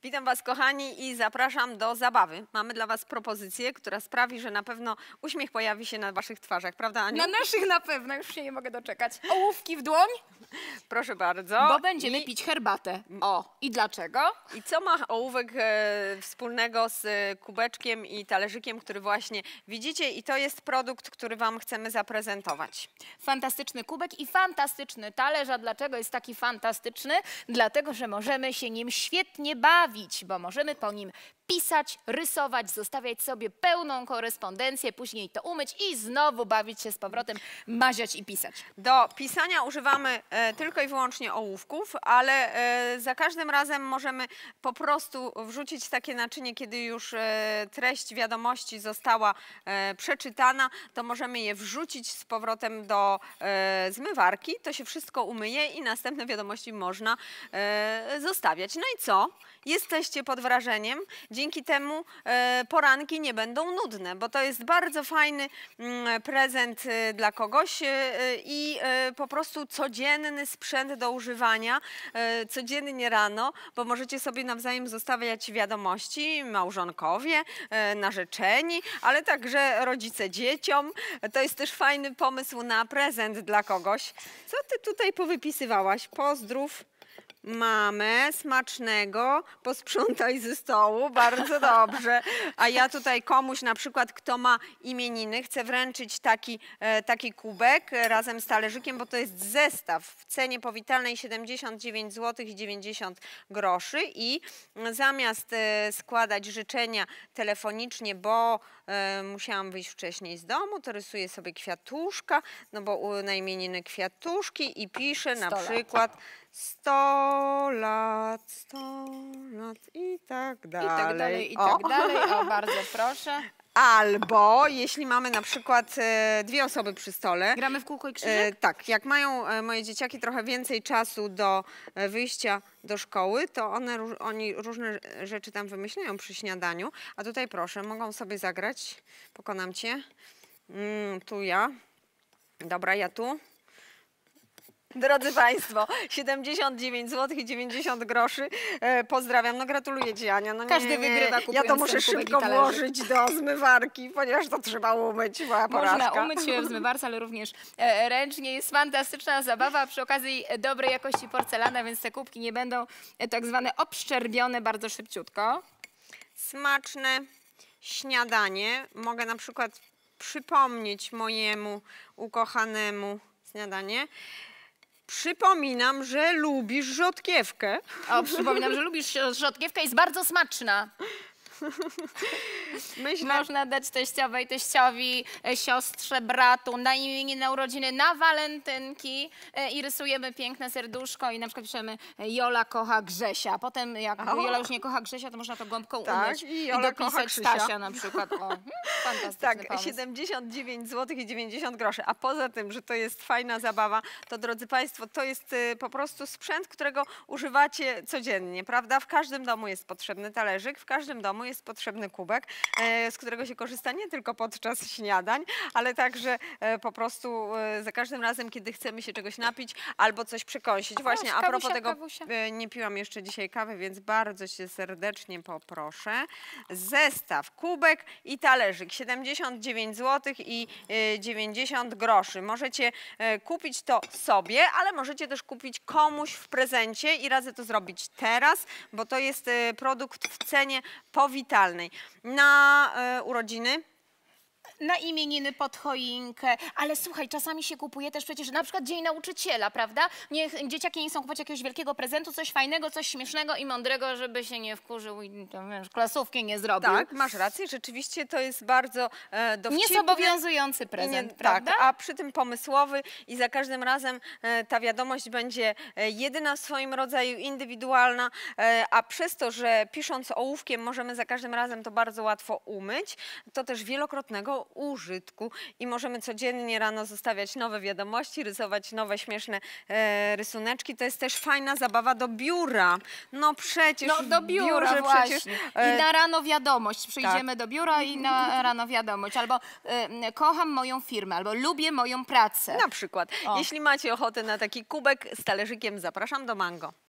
Witam Was, kochani, i zapraszam do zabawy. Mamy dla Was propozycję, która sprawi, że na pewno uśmiech pojawi się na Waszych twarzach, prawda, Aniu? Na naszych na pewno, już się nie mogę doczekać. Ołówki w dłoń, Proszę bardzo. bo będziemy pić herbatę. O, i dlaczego? I co ma ołówek wspólnego z kubeczkiem i talerzykiem, który właśnie widzicie? I to jest produkt, który Wam chcemy zaprezentować. Fantastyczny kubek i fantastyczny talerz. A dlaczego jest taki fantastyczny? Dlatego, że możemy się nim świetnie bawić, bo możemy po nim pisać, rysować, zostawiać sobie pełną korespondencję, później to umyć i znowu bawić się z powrotem, maziać i pisać. Do pisania używamy tylko i wyłącznie ołówków, ale za każdym razem możemy po prostu wrzucić takie naczynie, kiedy już treść wiadomości została przeczytana, to możemy je wrzucić z powrotem do zmywarki, to się wszystko umyje i następne wiadomości można zostawiać. No i co? Jesteście pod wrażeniem. Dzięki temu poranki nie będą nudne, bo to jest bardzo fajny prezent dla kogoś i po prostu codzienny sprzęt do używania, codziennie rano, bo możecie sobie nawzajem zostawiać wiadomości, małżonkowie, narzeczeni, ale także rodzice dzieciom. To jest też fajny pomysł na prezent dla kogoś. Co ty tutaj powypisywałaś? Pozdrów mamę, smacznego, posprzątaj ze stołu, bardzo dobrze. A ja tutaj komuś na przykład, kto ma imieniny, chcę wręczyć taki kubek razem z talerzykiem, bo to jest zestaw w cenie powitalnej 79 zł i 90 groszy i zamiast składać życzenia telefonicznie, bo musiałam wyjść wcześniej z domu, to rysuję sobie kwiatuszka, no bo na imieniny kwiatuszki i piszę na przykład 100 lat i tak dalej. I tak dalej, i tak dalej. O, bardzo proszę. Albo jeśli mamy na przykład dwie osoby przy stole. Gramy w kółko i krzyżyk? Tak, jak mają moje dzieciaki trochę więcej czasu do wyjścia do szkoły, to oni różne rzeczy tam wymyślają przy śniadaniu. A tutaj proszę, mogą sobie zagrać. Pokonam cię. Tu ja. Dobra, ja tu. Drodzy Państwo, 79 zł i 90 groszy. Pozdrawiam. No gratuluję Ci, Ania. No Każdy wygrywa, kupując ja to muszę ten kubek szybko i talerzyk. włożyć do zmywarki, ponieważ to trzeba umyć. Moja porażka. Można umyć się w zmywarce, ale również ręcznie. Jest fantastyczna zabawa, przy okazji dobrej jakości porcelana, więc te kubki nie będą tak zwane obszczerbione bardzo szybciutko. Smaczne śniadanie. Mogę na przykład przypomnieć mojemu ukochanemu śniadanie. Przypominam, że lubisz rzodkiewkę. O, przypominam, że lubisz rzodkiewkę, jest bardzo smaczna. Można dać teściowej, teściowi, siostrze, bratu, na imieniny, na urodziny, na walentynki i rysujemy piękne serduszko i na przykład piszemy Jola kocha Grzesia. Potem jak Jola już nie kocha Grzesia, to można to gąbką umyć i Jola dopisać Stasia na przykład. O, fantastyczny tak, pomysł. 79 zł i 90 groszy. A poza tym, że to jest fajna zabawa, to drodzy Państwo, to jest po prostu sprzęt, którego używacie codziennie, prawda? W każdym domu jest potrzebny talerzyk, w każdym domu jest potrzebny kubek, z którego się korzysta nie tylko podczas śniadań, ale także po prostu za każdym razem, kiedy chcemy się czegoś napić albo coś przekąsić. Właśnie a propos tego, nie piłam jeszcze dzisiaj kawy, więc bardzo się serdecznie poproszę. Zestaw, kubek i talerzyk, 79 zł i 90 groszy. Możecie kupić to sobie, ale możecie też kupić komuś w prezencie i radzę to zrobić teraz, bo to jest produkt w cenie powitalnej. Na urodziny? Na imieniny, pod choinkę, ale słuchaj, czasami się kupuje też przecież na przykład Dzień Nauczyciela, prawda? Niech dzieciaki nie chcą kupować jakiegoś wielkiego prezentu, coś fajnego, coś śmiesznego i mądrego, żeby się nie wkurzył i wiesz, klasówki nie zrobił. Tak, masz rację, rzeczywiście to jest bardzo dowcipny. Niezobowiązujący prezent, prawda? Tak, a przy tym pomysłowy i za każdym razem ta wiadomość będzie jedyna w swoim rodzaju, indywidualna, a przez to, że pisząc ołówkiem możemy za każdym razem to bardzo łatwo umyć, to też wielokrotnego użytku i możemy codziennie rano zostawiać nowe wiadomości, rysować nowe śmieszne rysuneczki. To jest też fajna zabawa do biura. No przecież no, do biura właśnie. Przecież, I na rano wiadomość. Przyjdziemy do biura i na rano wiadomość. Albo kocham moją firmę, albo lubię moją pracę. Na przykład. Jeśli macie ochotę na taki kubek z talerzykiem, zapraszam do Mango.